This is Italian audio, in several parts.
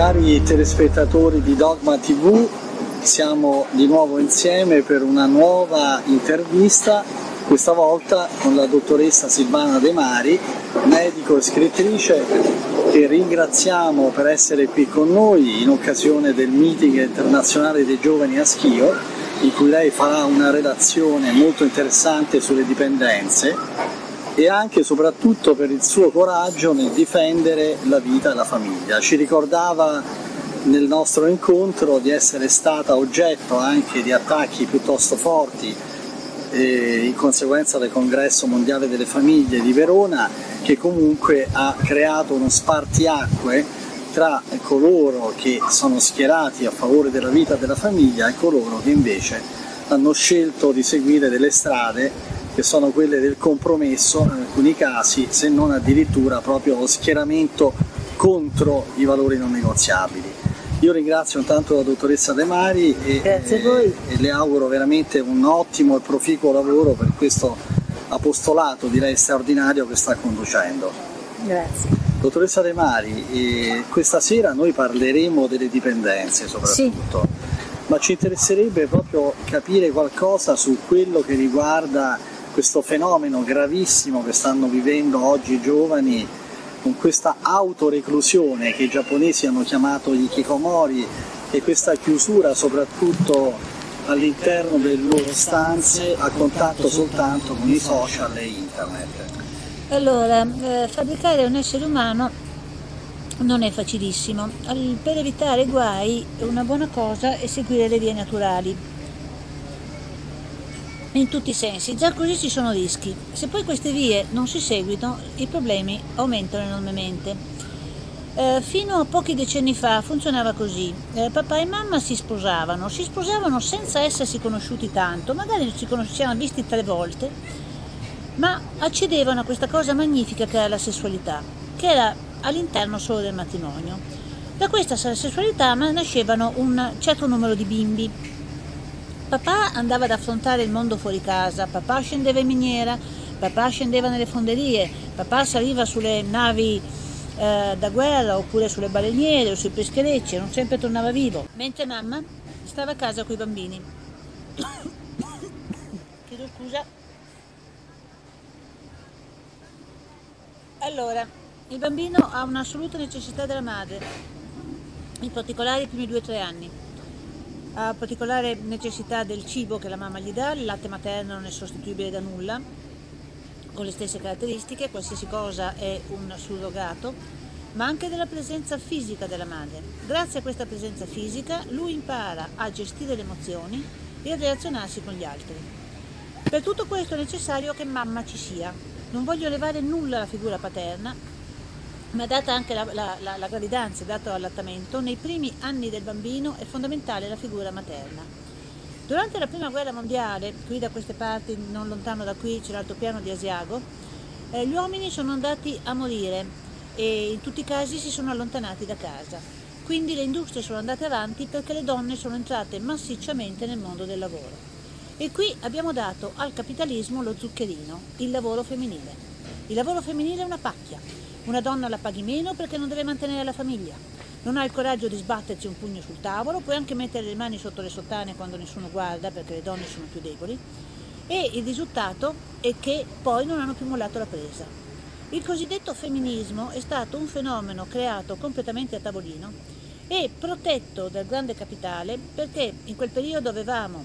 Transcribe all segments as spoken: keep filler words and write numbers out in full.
Cari telespettatori di Dogma tivù, siamo di nuovo insieme per una nuova intervista, questa volta con la dottoressa Silvana De Mari, medico e scrittrice, che ringraziamo per essere qui con noi in occasione del meeting internazionale dei giovani a Schio, in cui lei farà una relazione molto interessante sulle dipendenze e anche e soprattutto per il suo coraggio nel difendere la vita e la famiglia. Ci ricordava nel nostro incontro di essere stata oggetto anche di attacchi piuttosto forti eh, in conseguenza del Congresso Mondiale delle Famiglie di Verona, che comunque ha creato uno spartiacque tra coloro che sono schierati a favore della vita e della famiglia e coloro che invece hanno scelto di seguire delle strade che sono quelle del compromesso in alcuni casi, se non addirittura proprio lo schieramento contro i valori non negoziabili. Io ringrazio intanto la dottoressa De Mari e, Grazie a voi. e le auguro veramente un ottimo e proficuo lavoro per questo apostolato, direi straordinario, che sta conducendo. Grazie. Dottoressa De Mari, eh, questa sera noi parleremo delle dipendenze soprattutto, sì. Ma ci interesserebbe proprio capire qualcosa su quello che riguarda questo fenomeno gravissimo che stanno vivendo oggi i giovani, con questa autoreclusione che i giapponesi hanno chiamato gli hikikomori, e questa chiusura soprattutto all'interno delle loro stanze a contatto soltanto con i social e internet. Allora, eh, fabbricare un essere umano non è facilissimo. Per evitare guai una buona cosa è seguire le vie naturali, in tutti i sensi. Già così ci sono rischi. Se poi queste vie non si seguono, i problemi aumentano enormemente. Eh, fino a pochi decenni fa funzionava così. Eh, papà e mamma si sposavano, si sposavano senza essersi conosciuti tanto, magari ci conoscevano visti tre volte, ma accedevano a questa cosa magnifica che è la sessualità, che era all'interno solo del matrimonio. Da questa sessualità nascevano un certo numero di bimbi. Papà andava ad affrontare il mondo fuori casa, papà scendeva in miniera, papà scendeva nelle fonderie, papà saliva sulle navi eh, da guerra oppure sulle baleniere o sui pescherecci, non sempre tornava vivo, mentre mamma stava a casa con i bambini. Chiedo scusa. Allora, il bambino ha un'assoluta necessità della madre, in particolare i primi due o tre anni. Ha particolare necessità del cibo che la mamma gli dà, il latte materno non è sostituibile da nulla, con le stesse caratteristiche, qualsiasi cosa è un surrogato, ma anche della presenza fisica della madre. Grazie a questa presenza fisica lui impara a gestire le emozioni e a relazionarsi con gli altri. Per tutto questo è necessario che mamma ci sia. Non voglio levare nulla alla figura paterna, ma data anche la, la, la, la gravidanza, dato l'allattamento, nei primi anni del bambino è fondamentale la figura materna. Durante la prima guerra mondiale, qui da queste parti, non lontano da qui, c'è l'altopiano di Asiago, eh, gli uomini sono andati a morire e in tutti i casi si sono allontanati da casa. Quindi le industrie sono andate avanti perché le donne sono entrate massicciamente nel mondo del lavoro. E qui abbiamo dato al capitalismo lo zuccherino, il lavoro femminile. Il lavoro femminile è una pacchia. Una donna la paghi meno perché non deve mantenere la famiglia, non ha il coraggio di sbatterci un pugno sul tavolo, puoi anche mettere le mani sotto le sottane quando nessuno guarda perché le donne sono più deboli, e il risultato è che poi non hanno più mollato la presa. Il cosiddetto femminismo è stato un fenomeno creato completamente a tavolino e protetto dal grande capitale, perché in quel periodo avevamo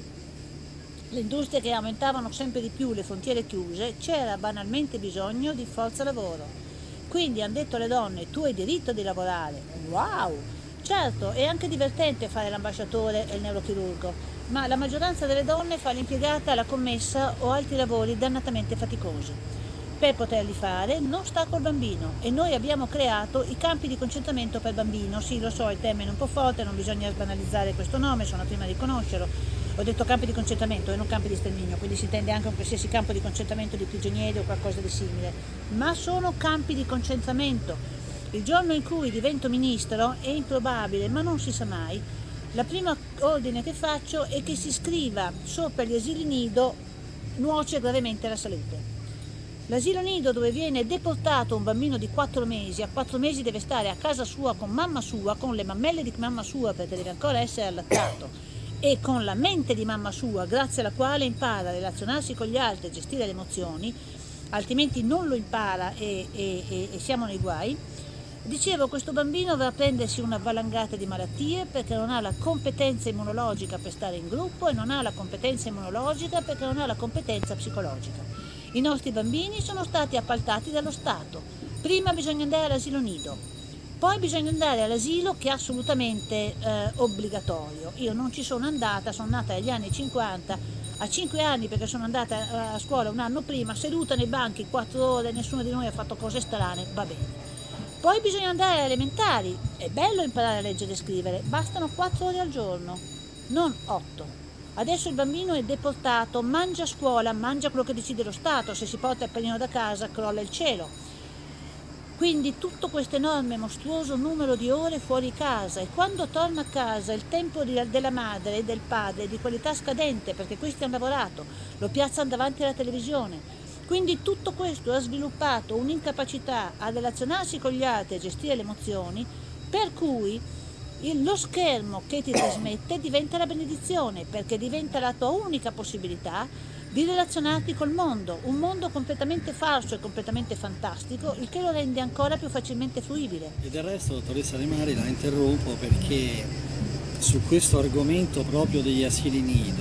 le industrie che aumentavano sempre di più, le frontiere chiuse, c'era banalmente bisogno di forza lavoro. Quindi hanno detto alle donne: tu hai diritto di lavorare. Wow! Certo, è anche divertente fare l'ambasciatore e il neurochirurgo, ma la maggioranza delle donne fa l'impiegata, la commessa o altri lavori dannatamente faticosi. Per poterli fare non sta col bambino, e noi abbiamo creato i campi di concentramento per bambino. Sì, lo so, il termine è un po' forte, non bisogna sbanalizzare questo nome, sono la prima a riconoscerlo. Ho detto campi di concentramento e non campi di sterminio, quindi si intende anche un qualsiasi campo di concentramento di prigionieri o qualcosa di simile, ma sono campi di concentramento. Il giorno in cui divento ministro, è improbabile, ma non si sa mai, la prima ordine che faccio è che si scriva sopra gli asili nido: nuoce gravemente alla salute. L'asilo nido dove viene deportato un bambino di quattro mesi, a quattro mesi deve stare a casa sua con mamma sua, con le mammelle di mamma sua perché deve ancora essere allattato e con la mente di mamma sua, grazie alla quale impara a relazionarsi con gli altri e gestire le emozioni, altrimenti non lo impara e, e, e, e siamo nei guai. Dicevo, questo bambino va a prendersi una valangata di malattie perché non ha la competenza immunologica per stare in gruppo e non ha la competenza immunologica perché non ha la competenza psicologica. I nostri bambini sono stati appaltati dallo Stato. Prima bisogna andare all'asilo nido, poi bisogna andare all'asilo che è assolutamente eh, obbligatorio. Io non ci sono andata, sono nata negli anni cinquanta, a cinque anni perché sono andata a scuola un anno prima, seduta nei banchi quattro ore, nessuno di noi ha fatto cose strane, va bene. Poi bisogna andare alle elementari, è bello imparare a leggere e scrivere, bastano quattro ore al giorno, non otto. Adesso il bambino è deportato, mangia a scuola, mangia quello che decide lo Stato, se si porta il panino da casa crolla il cielo. Quindi tutto questo enorme, mostruoso numero di ore fuori casa e quando torna a casa il tempo di, della madre e del padre è di qualità scadente perché questi hanno lavorato, lo piazzano davanti alla televisione. Quindi tutto questo ha sviluppato un'incapacità a relazionarsi con gli altri e a gestire le emozioni, per cui lo schermo che ti trasmette diventa la benedizione perché diventa la tua unica possibilità di relazionarti col mondo, un mondo completamente falso e completamente fantastico, il che lo rende ancora più facilmente fruibile. E del resto, dottoressa De Mari, la interrompo perché su questo argomento proprio degli asili nido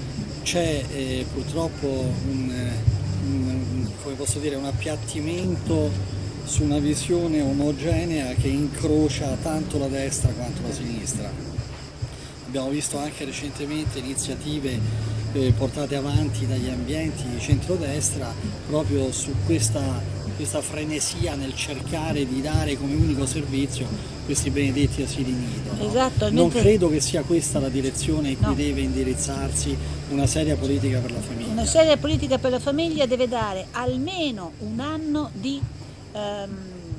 c'è eh, purtroppo un, un, come posso dire, un appiattimento su una visione omogenea che incrocia tanto la destra quanto la sinistra. Abbiamo visto anche recentemente iniziative eh, portate avanti dagli ambienti di centrodestra proprio su questa, questa frenesia nel cercare di dare come unico servizio questi benedetti asili nido. No? Esatto, non mentre... credo che sia questa la direzione in cui no. deve indirizzarsi una seria politica per la famiglia. Una seria politica per la famiglia deve dare almeno un anno di ehm,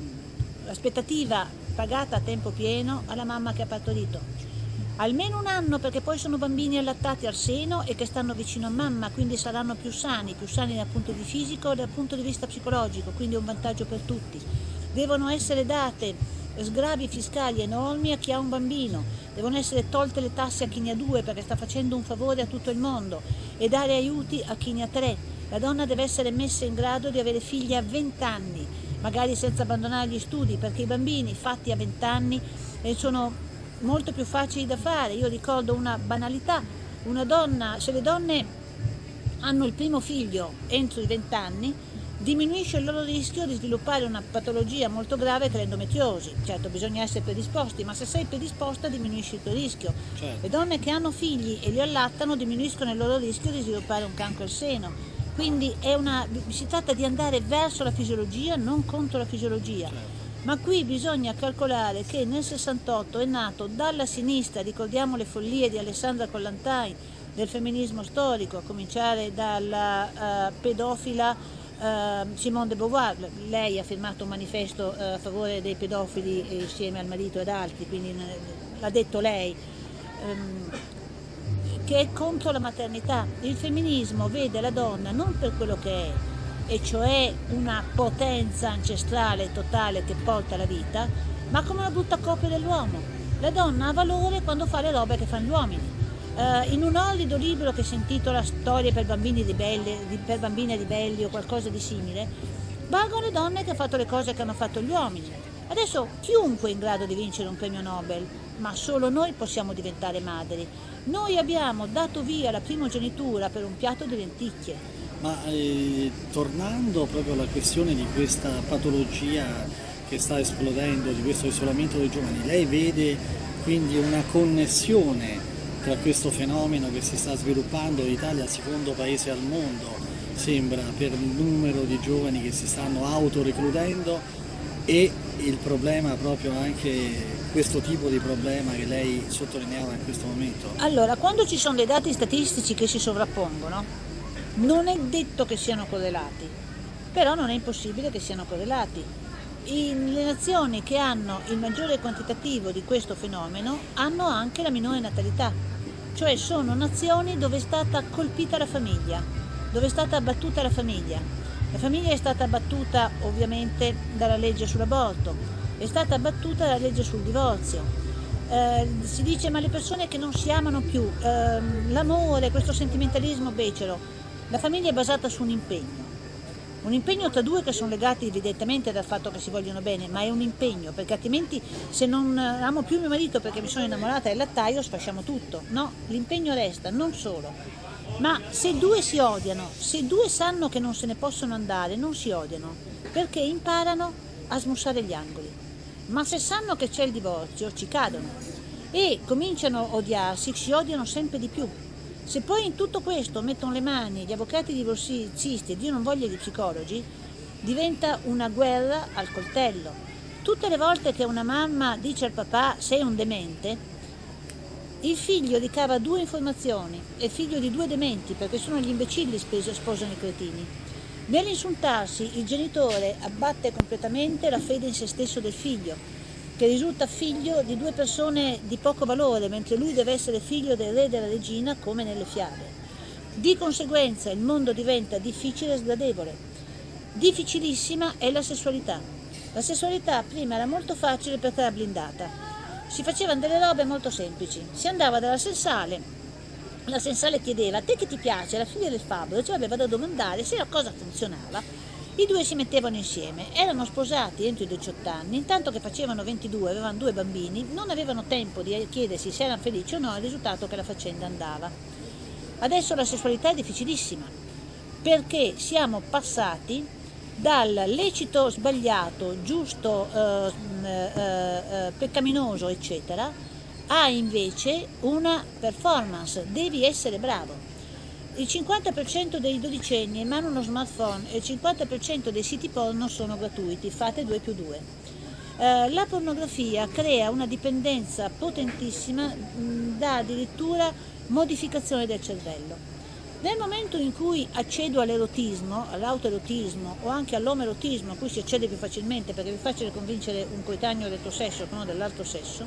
aspettativa pagata a tempo pieno alla mamma che ha partorito. Almeno un anno, perché poi sono bambini allattati al seno e che stanno vicino a mamma, quindi saranno più sani, più sani dal punto di vista fisico e dal punto di vista psicologico, quindi è un vantaggio per tutti. Devono essere date sgravi fiscali enormi a chi ha un bambino, devono essere tolte le tasse a chi ne ha due perché sta facendo un favore a tutto il mondo e dare aiuti a chi ne ha tre. La donna deve essere messa in grado di avere figli a venti anni, magari senza abbandonare gli studi, perché i bambini fatti a venti anni sono molto più facili da fare. Io ricordo una banalità, una donna, se le donne hanno il primo figlio entro i venti anni, diminuisce il loro rischio di sviluppare una patologia molto grave che è l'endometriosi. Certo, bisogna essere predisposti, ma se sei predisposta diminuisci il tuo rischio. Certo. Le donne che hanno figli e li allattano diminuiscono il loro rischio di sviluppare un cancro al seno. Quindi è una, si tratta di andare verso la fisiologia, non contro la fisiologia. Certo. Ma qui bisogna calcolare che nel sessantotto è nato dalla sinistra, ricordiamo le follie di Alessandra Kollontai, del femminismo storico, a cominciare dalla uh, pedofila uh, Simone de Beauvoir. Lei ha firmato un manifesto uh, a favore dei pedofili insieme al marito ed altri, quindi l'ha detto lei, um, che è contro la maternità. Il femminismo vede la donna non per quello che è, e cioè una potenza ancestrale totale che porta la vita, ma come una brutta copia dell'uomo. La donna ha valore quando fa le robe che fanno gli uomini. Uh, in un orrido libro che si intitola Storie per bambini ribelli, per bambine ribelli o qualcosa di simile, valgono le donne che hanno fatto le cose che hanno fatto gli uomini. Adesso chiunque è in grado di vincere un premio Nobel, ma solo noi possiamo diventare madri. Noi abbiamo dato via la primogenitura per un piatto di lenticchie. Ma eh, tornando proprio alla questione di questa patologia che sta esplodendo, di questo isolamento dei giovani, lei vede quindi una connessione tra questo fenomeno che si sta sviluppando? L'Italia è il secondo paese al mondo, sembra, per il numero di giovani che si stanno autorecludendo, e il problema proprio anche questo tipo di problema che lei sottolineava in questo momento. Allora, quando ci sono dei dati statistici che si sovrappongono, non è detto che siano correlati, però non è impossibile che siano correlati. In, le nazioni che hanno il maggiore quantitativo di questo fenomeno hanno anche la minore natalità, cioè sono nazioni dove è stata colpita la famiglia, dove è stata abbattuta la famiglia. La famiglia è stata abbattuta ovviamente dalla legge sull'aborto, è stata abbattuta dalla legge sul divorzio. Eh, si dice ma le persone che non si amano più, eh, l'amore, questo sentimentalismo becero, la famiglia è basata su un impegno. Un impegno tra due che sono legati evidentemente dal fatto che si vogliono bene, ma è un impegno, perché altrimenti se non amo più mio marito perché mi sono innamorata del lattaio sfasciamo tutto. No, l'impegno resta, non solo. Ma se due si odiano, se due sanno che non se ne possono andare, non si odiano, perché imparano a smussare gli angoli. Ma se sanno che c'è il divorzio, ci cadono e cominciano a odiarsi, si odiano sempre di più. Se poi in tutto questo mettono le mani gli avvocati divorzisti e Dio non voglia gli psicologi, diventa una guerra al coltello. Tutte le volte che una mamma dice al papà sei un demente, il figlio ricava due informazioni, è figlio di due dementi, perché sono gli imbecilli che sposano i cretini. Nell'insultarsi il genitore abbatte completamente la fede in se stesso del figlio, che risulta figlio di due persone di poco valore, mentre lui deve essere figlio del re e della regina come nelle fiabe. Di conseguenza il mondo diventa difficile e sgradevole. Difficilissima è la sessualità. La sessualità prima era molto facile perché era blindata. Si facevano delle robe molto semplici. Si andava dalla sensale, la sensale chiedeva a te che ti piace, la figlia del fabbro, cioè aveva da domandare se la cosa funzionava. I due si mettevano insieme, erano sposati entro i diciotto anni, intanto che facevano ventidue, avevano due bambini, non avevano tempo di chiedersi se erano felici o no, il risultato che la faccenda andava. Adesso la sessualità è difficilissima, perché siamo passati dal lecito sbagliato, giusto, eh, eh, eh, peccaminoso, eccetera, a invece una performance, devi essere bravo. Il cinquanta per cento dei dodicenni ha in mano uno smartphone e il cinquanta per cento dei siti porno sono gratuiti, fate due più due. Eh, la pornografia crea una dipendenza potentissima mh, da addirittura modificazione del cervello. Nel momento in cui accedo all'erotismo, all'autoerotismo o anche all'omerotismo, a cui si accede più facilmente perché è più facile convincere un coetaneo del tuo sesso che uno dell'altro sesso,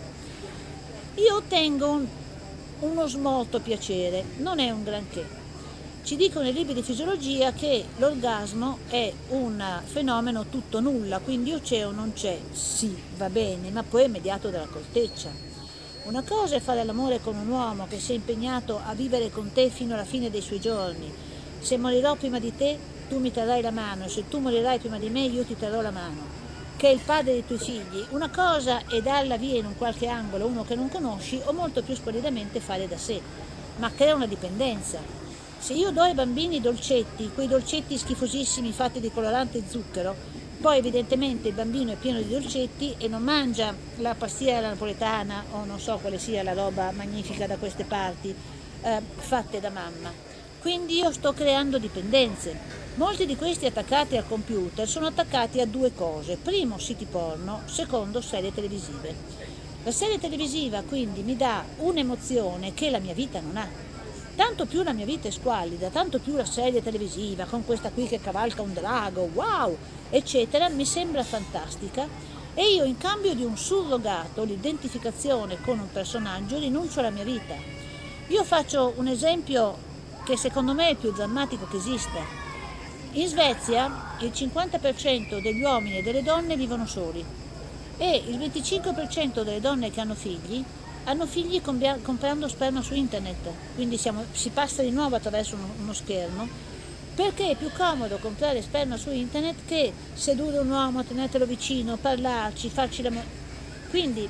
io ottengo un, uno smorto piacere, non è un granché. Ci dicono i libri di fisiologia che l'orgasmo è un fenomeno tutto nulla, quindi o c'è o non c'è, sì, va bene, ma poi è mediato dalla corteccia. Una cosa è fare l'amore con un uomo che si è impegnato a vivere con te fino alla fine dei suoi giorni. Se morirò prima di te, tu mi terrai la mano, e se tu morirai prima di me, io ti terrò la mano, che è il padre dei tuoi figli. Una cosa è darla via in un qualche angolo uno che non conosci, o molto più squalidamente fare da sé, ma crea una dipendenza. Se io do ai bambini dolcetti, quei dolcetti schifosissimi fatti di colorante e zucchero, poi evidentemente il bambino è pieno di dolcetti e non mangia la pastiera napoletana o non so quale sia la roba magnifica da queste parti, eh, fatte da mamma. Quindi io sto creando dipendenze. Molti di questi attaccati al computer sono attaccati a due cose. Primo, siti porno, secondo, serie televisive. La serie televisiva quindi mi dà un'emozione che la mia vita non ha. Tanto più la mia vita è squallida, tanto più la serie televisiva con questa qui che cavalca un drago, wow, eccetera, mi sembra fantastica e io in cambio di un surrogato, l'identificazione con un personaggio, rinuncio alla mia vita. Io faccio un esempio che secondo me è il più drammatico che esista. In Svezia il cinquanta per cento degli uomini e delle donne vivono soli e il venticinque per cento delle donne che hanno figli hanno figli comprando sperma su internet, quindi siamo, si passa di nuovo attraverso uno, uno schermo, perché è più comodo comprare sperma su internet che sedurre un uomo, tenertelo vicino, parlarci, farci l'amore. Quindi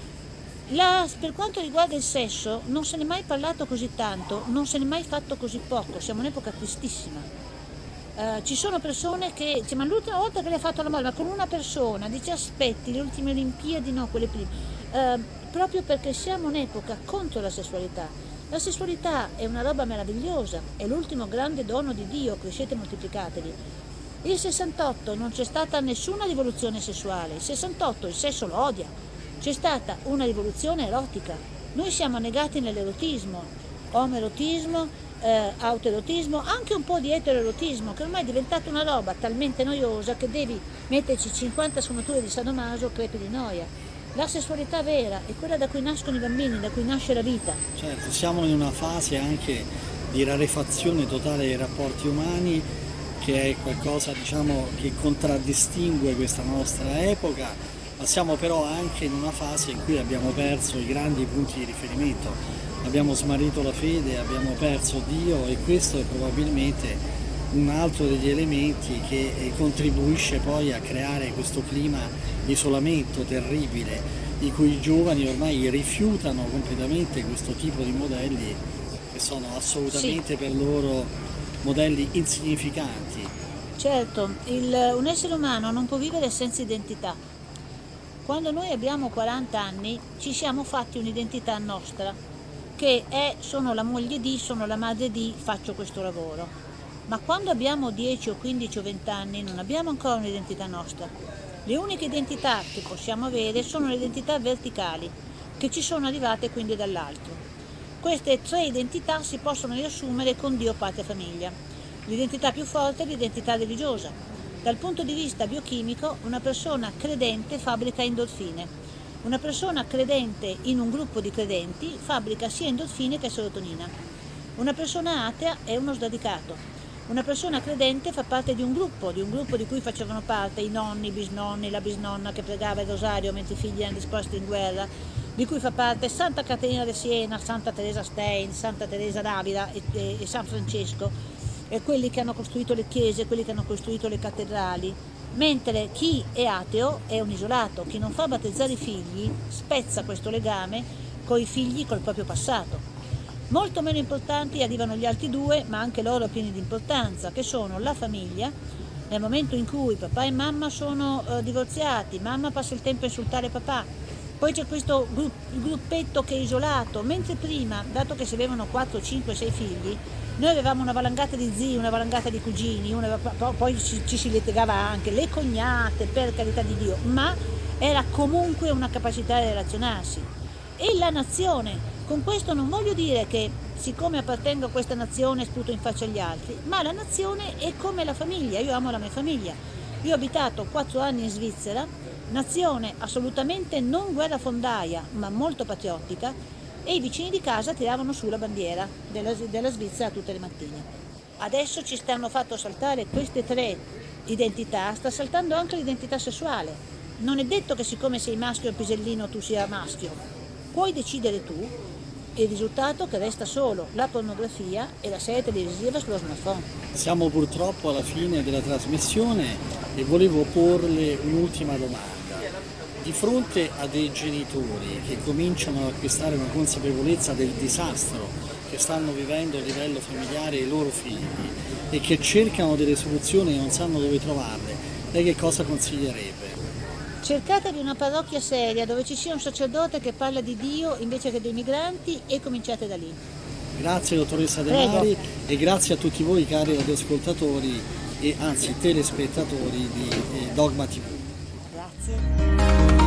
la, per quanto riguarda il sesso non se ne è mai parlato così tanto, non se ne è mai fatto così poco, siamo in un'epoca tristissima. Uh, ci sono persone che dice, ma l'ultima volta che le ha fatto l'amore, ma con una persona, dice aspetti, le ultime Olimpiadi, no, quelle prime. Uh, proprio perché siamo un'epoca contro la sessualità. La sessualità è una roba meravigliosa, è l'ultimo grande dono di Dio, crescete e moltiplicatevi. Il sessantotto non c'è stata nessuna rivoluzione sessuale, il sessantotto il sesso lo odia, c'è stata una rivoluzione erotica. Noi siamo negati nell'erotismo, omoerotismo, eh, autoerotismo, anche un po' di eteroerotismo, che ormai è diventata una roba talmente noiosa che devi metterci cinquanta sfumature di sadomaso, crepi di noia. La sessualità vera è quella da cui nascono i bambini, da cui nasce la vita. Certo, siamo in una fase anche di rarefazione totale dei rapporti umani che è qualcosa, diciamo, che contraddistingue questa nostra epoca, ma siamo però anche in una fase in cui abbiamo perso i grandi punti di riferimento, abbiamo smarrito la fede, abbiamo perso Dio, e questo è probabilmente un altro degli elementi che contribuisce poi a creare questo clima di isolamento terribile, di cui i giovani ormai rifiutano completamente questo tipo di modelli che sono assolutamente, sì, per loro modelli insignificanti. Certo, il, un essere umano non può vivere senza identità. Quando noi abbiamo quaranta anni ci siamo fatti un'identità nostra, che è sono la moglie di, sono la madre di, faccio questo lavoro. Ma quando abbiamo dieci o quindici o venti anni non abbiamo ancora un'identità nostra. Le uniche identità che possiamo avere sono le identità verticali, che ci sono arrivate quindi dall'alto. Queste tre identità si possono riassumere con Dio, patria e famiglia. L'identità più forte è l'identità religiosa. Dal punto di vista biochimico, una persona credente fabbrica endorfine. Una persona credente in un gruppo di credenti fabbrica sia endorfine che serotonina. Una persona atea è uno sradicato. Una persona credente fa parte di un gruppo, di un gruppo di cui facevano parte i nonni, i bisnonni, la bisnonna che pregava il rosario mentre i figli erano disposti in guerra, di cui fa parte Santa Caterina de Siena, Santa Teresa Stein, Santa Teresa d'Avila e, e, e San Francesco, e quelli che hanno costruito le chiese, quelli che hanno costruito le cattedrali. Mentre chi è ateo è un isolato, chi non fa battezzare i figli spezza questo legame coi figli, col proprio passato. Molto meno importanti arrivano gli altri due, ma anche loro pieni di importanza, che sono la famiglia. Nel momento in cui papà e mamma sono eh, divorziati, mamma passa il tempo a insultare papà, poi c'è questo gru gruppetto che è isolato, mentre prima, dato che si avevano quattro, cinque, sei figli, noi avevamo una valangata di zii, una valangata di cugini, una, poi ci, ci si litigava anche, le cognate, per carità di Dio, ma era comunque una capacità di relazionarsi. E la nazione, con questo non voglio dire che siccome appartengo a questa nazione sputo in faccia agli altri, ma la nazione è come la famiglia, io amo la mia famiglia. Io ho abitato quattro anni in Svizzera, nazione assolutamente non guerrafondaia, ma molto patriottica, e i vicini di casa tiravano su la bandiera della, della Svizzera tutte le mattine. Adesso ci stanno fatto saltare queste tre identità, sta saltando anche l'identità sessuale. Non è detto che siccome sei maschio o pisellino tu sia maschio, puoi decidere tu. Il risultato che resta solo la pornografia e la serie televisiva sullo smartphone. Siamo purtroppo alla fine della trasmissione e volevo porle un'ultima domanda. Di fronte a dei genitori che cominciano ad acquistare una consapevolezza del disastro che stanno vivendo a livello familiare i loro figli e che cercano delle soluzioni e non sanno dove trovarle, lei che cosa consiglierebbe? Cercatevi una parrocchia seria dove ci sia un sacerdote che parla di Dio invece che dei migranti e cominciate da lì. Grazie dottoressa De Mari e grazie a tutti voi cari radioascoltatori e anzi telespettatori di Dogma tivù. Grazie.